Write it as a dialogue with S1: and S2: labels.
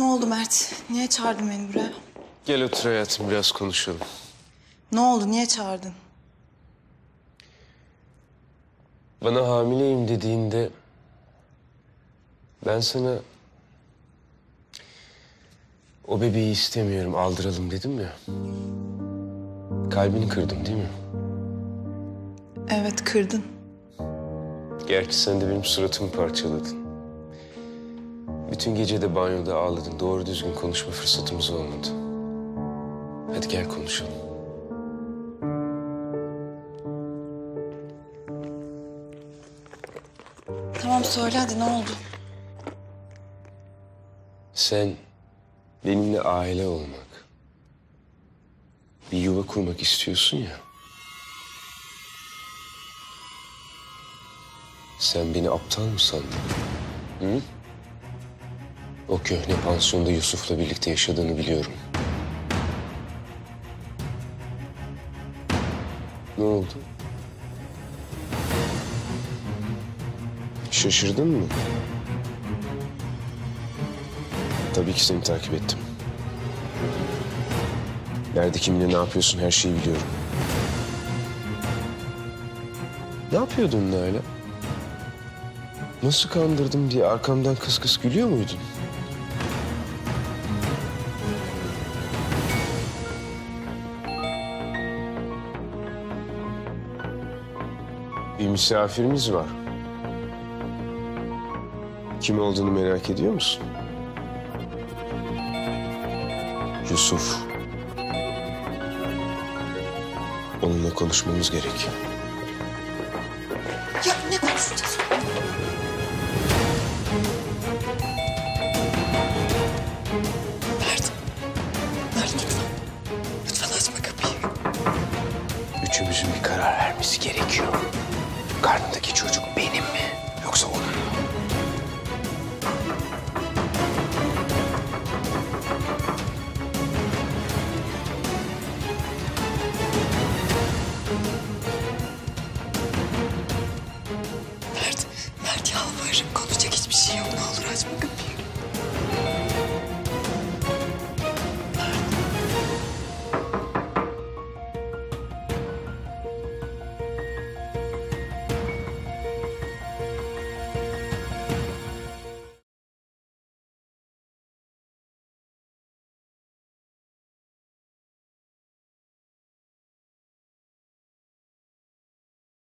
S1: Ne oldu Mert? Niye çağırdın beni buraya?
S2: Gel otur hayatım, biraz konuşalım.
S1: Ne oldu? Niye çağırdın?
S2: Bana hamileyim dediğinde... ben sana... o bebeği istemiyorum, aldıralım dedim ya. Kalbini kırdım değil mi?
S1: Evet, kırdın.
S2: Gerçi sen de benim suratımı parçaladın. Bütün gece de banyoda ağladın. Doğru düzgün konuşma fırsatımız olmadı. Hadi gel konuşalım.
S1: Tamam söyle hadi, ne oldu?
S2: Sen benimle aile olmak, bir yuva kurmak istiyorsun ya. Sen beni aptal mı sandın? Hı? O köhne pansiyonda Yusuf'la birlikte yaşadığını biliyorum. Ne oldu? Şaşırdın mı? Tabii ki seni takip ettim. Nerede, kiminle, ne yapıyorsun, her şeyi biliyorum. Ne yapıyordun Naila? Nasıl kandırdım diye arkamdan kıs kıs gülüyor muydun? Bir misafirimiz var. Kim olduğunu merak ediyor musun? Yusuf. Onunla konuşmamız gerek.
S1: Ya ne konuşacağız? Mert. Mert lütfen. Lütfen açma kapıyı.
S2: Üçümüzün bir karar vermesi gerekiyor. Karnındaki çocuk benim mi, yoksa onun mu?
S1: Mert yalvarırım, konuşacak hiçbir şey yok. Ne olur açma kapıyı.